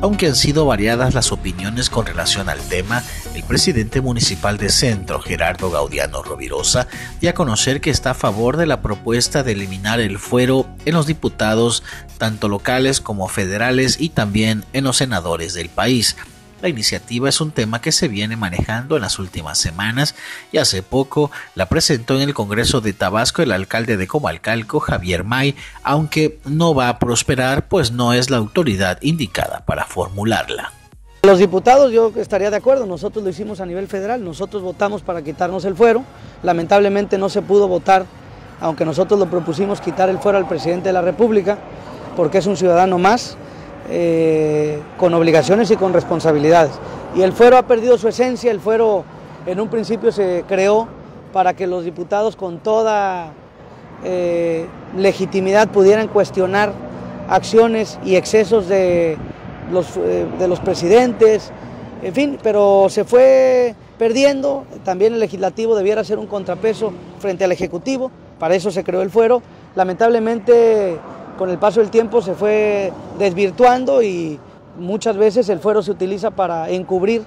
Aunque han sido variadas las opiniones con relación al tema, el presidente municipal de Centro, Gerardo Gaudiano Rovirosa, dio a conocer que está a favor de la propuesta de eliminar el fuero en los diputados, tanto locales como federales, y también en los senadores del país. La iniciativa es un tema que se viene manejando en las últimas semanas y hace poco la presentó en el Congreso de Tabasco el alcalde de Comalcalco, Javier May, aunque no va a prosperar pues no es la autoridad indicada para formularla. Los diputados yo estaría de acuerdo, nosotros lo hicimos a nivel federal, nosotros votamos para quitarnos el fuero, lamentablemente no se pudo votar, aunque nosotros lo propusimos quitar el fuero al presidente de la República, porque es un ciudadano más, con obligaciones y con responsabilidades. Y el fuero ha perdido su esencia, el fuero en un principio se creó para que los diputados con toda legitimidad pudieran cuestionar acciones y excesos de los presidentes, en fin, pero se fue perdiendo. También el legislativo debiera ser un contrapeso frente al ejecutivo, para eso se creó el fuero. Lamentablemente con el paso del tiempo se fue desvirtuando y muchas veces el fuero se utiliza para encubrir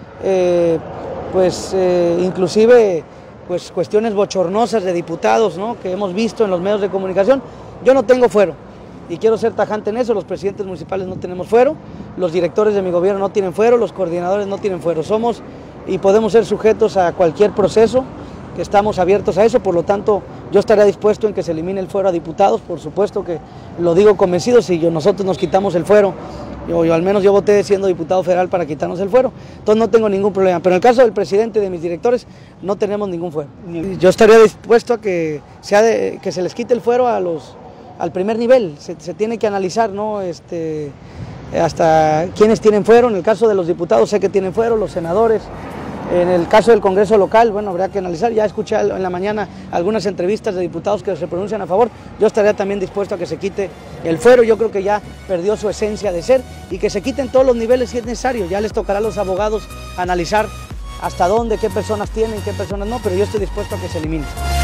inclusive cuestiones bochornosas de diputados, ¿no?, que hemos visto en los medios de comunicación. Yo no tengo fuero y quiero ser tajante en eso, los presidentes municipales no tenemos fuero, los directores de mi gobierno no tienen fuero, los coordinadores no tienen fuero, somos y podemos ser sujetos a cualquier proceso, que estamos abiertos a eso, por lo tanto yo estaría dispuesto en que se elimine el fuero a diputados, por supuesto que lo digo convencido, si nosotros nos quitamos el fuero, yo al menos yo voté siendo diputado federal para quitarnos el fuero, entonces no tengo ningún problema, pero en el caso del presidente y de mis directores no tenemos ningún fuero. Yo estaría dispuesto a que se les quite el fuero al primer nivel, se tiene que analizar, ¿no?, hasta quiénes tienen fuero. En el caso de los diputados sé que tienen fuero, los senadores. En el caso del Congreso local, bueno, habría que analizar. Ya escuché en la mañana algunas entrevistas de diputados que se pronuncian a favor. Yo estaría también dispuesto a que se quite el fuero. Yo creo que ya perdió su esencia de ser y que se quiten todos los niveles si es necesario. Ya les tocará a los abogados analizar hasta dónde, qué personas tienen, qué personas no, pero yo estoy dispuesto a que se elimine.